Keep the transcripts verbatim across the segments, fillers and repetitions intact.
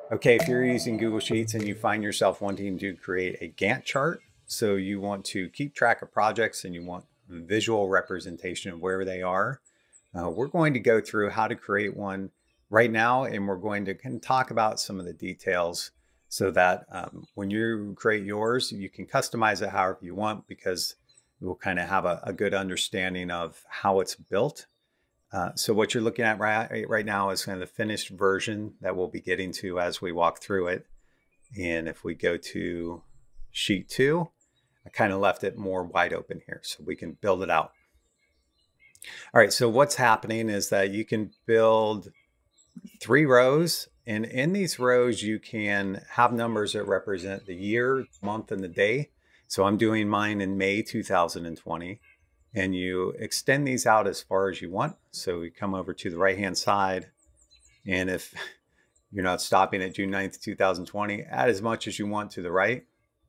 Okay, if you're using Google Sheets and you find yourself wanting to create a Gantt chart, so you want to keep track of projects and you want visual representation of where they are, uh, we're going to go through how to create one right now, and we're going to kind of talk about some of the details so that um, when you create yours, you can customize it however you want, because we'll kind of have a, a good understanding of how it's built. Uh, so what you're looking at right, right now is kind of the finished version that we'll be getting to as we walk through it. And if we go to sheet two, I kind of left it more wide open here so we can build it out. All right, so what's happening is that you can build three rows, and in these rows you can have numbers that represent the year, month, and the day. So I'm doing mine in May two thousand twenty. And you extend these out as far as you want. So we come over to the right-hand side. And if you're not stopping at June ninth, two thousand twenty, add as much as you want to the right.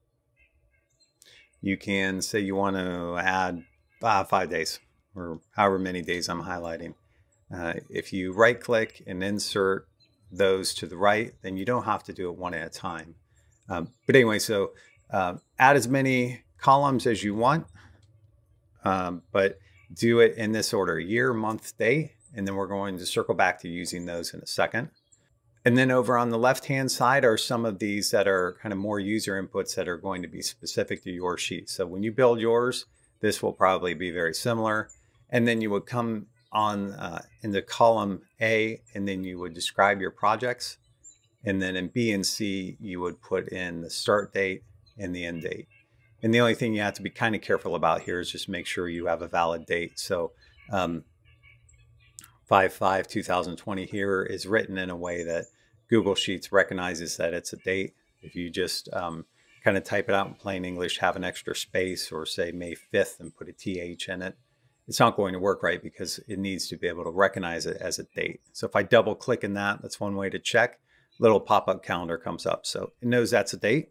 You can say you want to add uh, five days or however many days I'm highlighting. Uh, if you right-click and insert those to the right, then you don't have to do it one at a time. Um, but anyway, so uh, add as many columns as you want. Um, but do it in this order: year, month, day, and then we're going to circle back to using those in a second. And then over on the left-hand side are some of these that are kind of more user inputs that are going to be specific to your sheet. So when you build yours, this will probably be very similar. And then you would come on uh, into column A, and then you would describe your projects. And then in B and C, you would put in the start date and the end date. And the only thing you have to be kind of careful about here is just make sure you have a valid date. So um, five five two thousand twenty here is written in a way that Google Sheets recognizes that it's a date. If you just um, kind of type it out in plain English, have an extra space, or say May fifth and put a T H in it, it's not going to work right because it needs to be able to recognize it as a date. So if I double click in that, that's one way to check. Little pop-up calendar comes up. So it knows that's a date.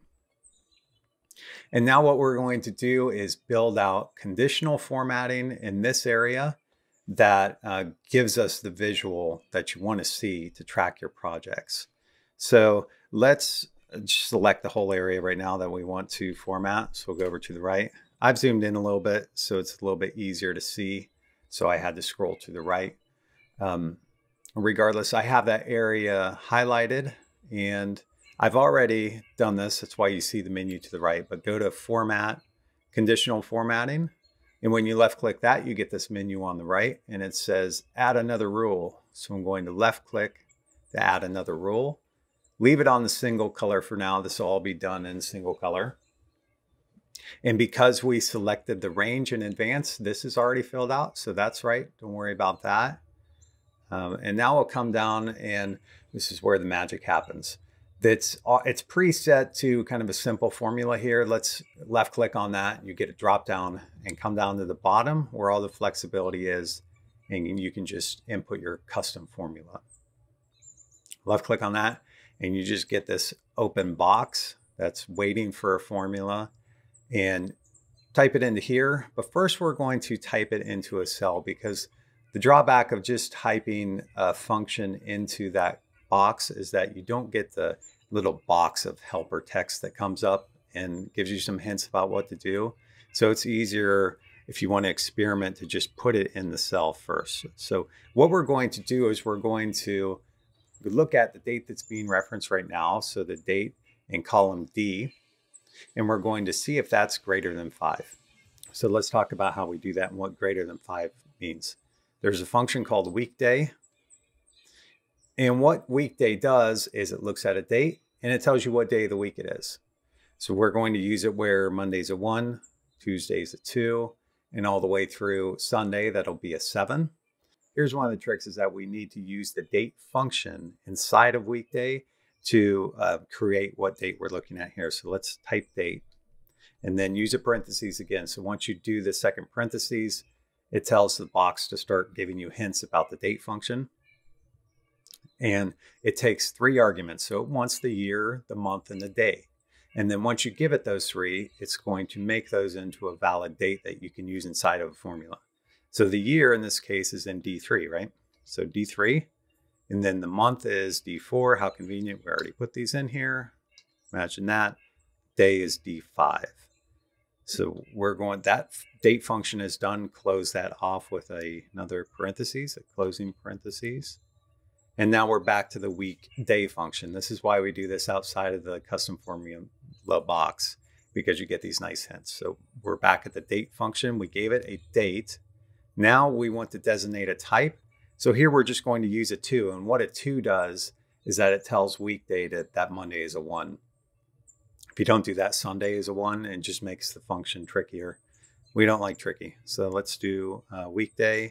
And now what we're going to do is build out conditional formatting in this area that uh, gives us the visual that you want to see to track your projects. So let's select the whole area right now that we want to format. So we'll go over to the right. I've zoomed in a little bit, so it's a little bit easier to see. So I had to scroll to the right. Um, regardless, I have that area highlighted, and I've already done this. That's why you see the menu to the right, but go to Format, Conditional Formatting. And when you left click that, you get this menu on the right, and it says add another rule. So I'm going to left click to add another rule. Leave it on the single color for now. This will all be done in single color. And because we selected the range in advance, this is already filled out. So that's right. Don't worry about that. Um, and now we'll come down, and this is where the magic happens. That's it's preset to kind of a simple formula here. Let's left click on that. You get a drop down and come down to the bottom where all the flexibility is, and you can just input your custom formula. Left click on that, and you just get this open box that's waiting for a formula, and type it into here. But first we're going to type it into a cell, because the drawback of just typing a function into that box is that you don't get the little box of helper text that comes up and gives you some hints about what to do. So it's easier if you want to experiment to just put it in the cell first. So what we're going to do is we're going to look at the date that's being referenced right now. So the date in column D, and we're going to see if that's greater than five. So let's talk about how we do that and what greater than five means. There's a function called weekday. And what weekday does is it looks at a date and it tells you what day of the week it is. So we're going to use it where Monday's a one, Tuesday's a two, and all the way through Sunday, that'll be a seven. Here's one of the tricks, is that we need to use the date function inside of weekday to uh, create what date we're looking at here. So let's type date and then use a parentheses again. So once you do the second parentheses, it tells the box to start giving you hints about the date function. And it takes three arguments. So it wants the year, the month, and the day. And then once you give it those three, it's going to make those into a valid date that you can use inside of a formula. So the year in this case is in D three, right? So D three, And then the month is D four. How convenient. We already put these in here. Imagine that. Day is D five. So we're going, that date function is done. Close that off with a, another parentheses, a closing parentheses. And now we're back to the week day function. This is why we do this outside of the custom formula box, because you get these nice hints. So we're back at the date function. We gave it a date. Now we want to designate a type. So here we're just going to use a two. And what a two does is that it tells weekday that that Monday is a one. If you don't do that, Sunday is a one, and just makes the function trickier. We don't like tricky. So let's do uh, weekday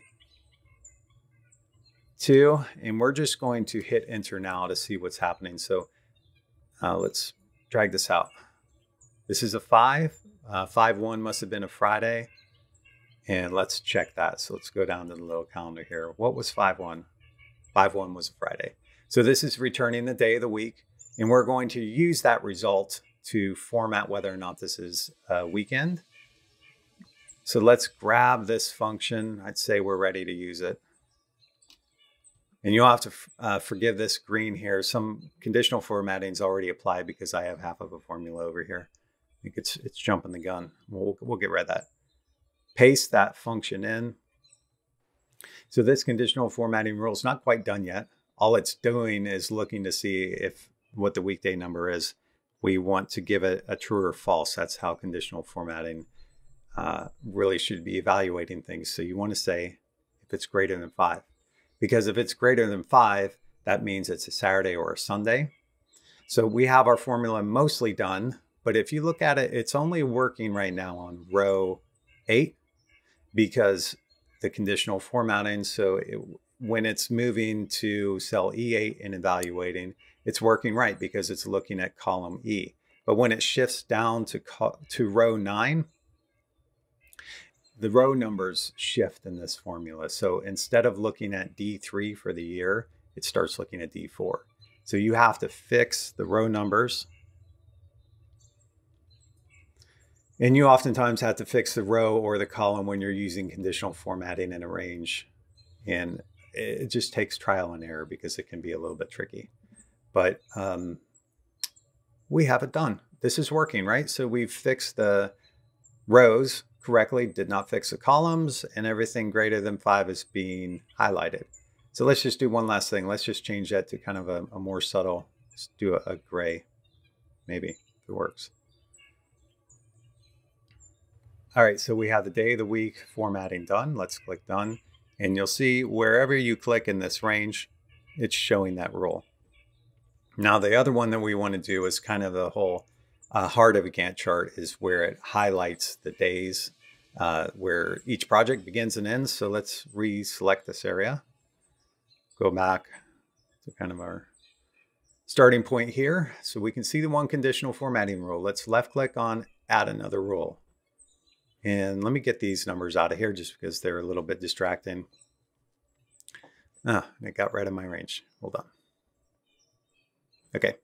two, and we're just going to hit enter now to see what's happening. So uh, let's drag this out. This is a five. Uh, five one must have been a Friday. And let's check that. So let's go down to the little calendar here. What was five one? five one was a Friday. So this is returning the day of the week. And we're going to use that result to format whether or not this is a weekend. So let's grab this function. I'd say we're ready to use it. And you'll have to uh, forgive this green here. Some conditional formatting is already applied because I have half of a formula over here. I think it's, it's jumping the gun. We'll, we'll get rid of that. Paste that function in. So this conditional formatting rule is not quite done yet. All it's doing is looking to see if what the weekday number is. We want to give it a true or false. That's how conditional formatting uh, really should be evaluating things. So you want to say if it's greater than five, because if it's greater than five, that means it's a Saturday or a Sunday. So we have our formula mostly done, but if you look at it, it's only working right now on row eight because the conditional formatting. So it, when it's moving to cell E eight and evaluating, it's working right because it's looking at column E. But when it shifts down to, to row nine, the row numbers shift in this formula. So instead of looking at D three for the year, it starts looking at D four. So you have to fix the row numbers. And you oftentimes have to fix the row or the column when you're using conditional formatting in a range. And it just takes trial and error because it can be a little bit tricky. But um, we have it done. This is working, right? So we've fixed the rows correctly, did not fix the columns, and everything greater than five is being highlighted. So let's just do one last thing. Let's just change that to kind of a, a more subtle, let's do a, a gray, maybe, if it works. All right, so we have the day of the week formatting done. Let's click done. And you'll see wherever you click in this range, it's showing that rule. Now, the other one that we want to do is kind of the whole uh, heart of a Gantt chart is where it highlights the days uh, where each project begins and ends. So let's reselect this area. Go back to kind of our starting point here. So we can see the one conditional formatting rule. Let's left click on add another rule. And let me get these numbers out of here just because they're a little bit distracting. Ah, it got rid of my range. Hold on. Okay.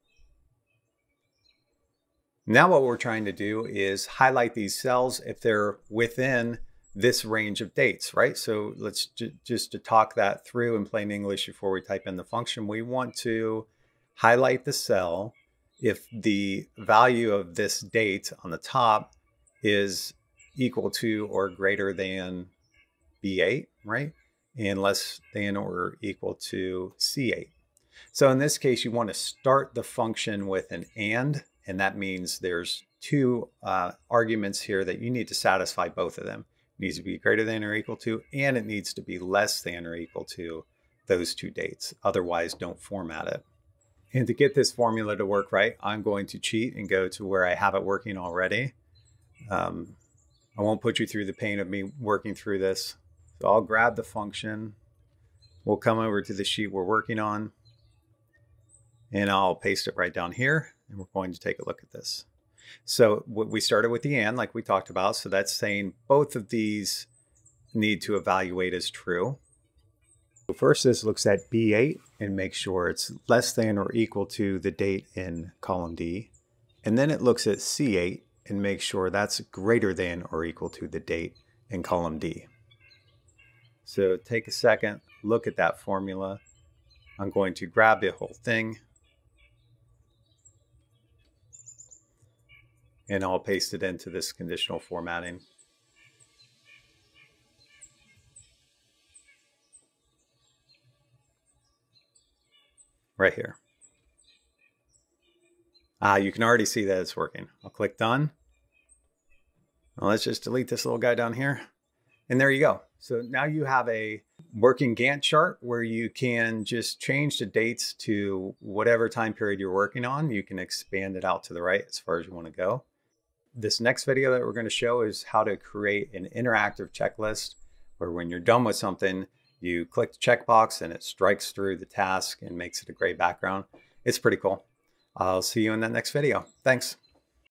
Now what we're trying to do is highlight these cells if they're within this range of dates, right? So let's ju just to talk that through in plain English before we type in the function. We want to highlight the cell if the value of this date on the top is equal to or greater than B eight, right? And less than or equal to C eight. So in this case, you want to start the function with an and, and that means there's two uh, arguments here that you need to satisfy both of them. It needs to be greater than or equal to, and it needs to be less than or equal to those two dates. Otherwise, don't format it. And to get this formula to work right, I'm going to cheat and go to where I have it working already. Um, I won't put you through the pain of me working through this. So I'll grab the function. We'll come over to the sheet we're working on. And I'll paste it right down here. And we're going to take a look at this. So we started with the and, like we talked about. So that's saying both of these need to evaluate as true. So first, this looks at B eight and makes sure it's less than or equal to the date in column D. And then it looks at C eight and makes sure that's greater than or equal to the date in column D. So take a second, look at that formula. I'm going to grab the whole thing and I'll paste it into this conditional formatting. Right here. Ah, you can already see that it's working. I'll click done. Now let's just delete this little guy down here. And there you go. So now you have a working Gantt chart where you can just change the dates to whatever time period you're working on. You can expand it out to the right as far as you want to go. This next video that we're going to show is how to create an interactive checklist where when you're done with something, you click the checkbox and it strikes through the task and makes it a gray background. It's pretty cool. I'll see you in that next video. Thanks.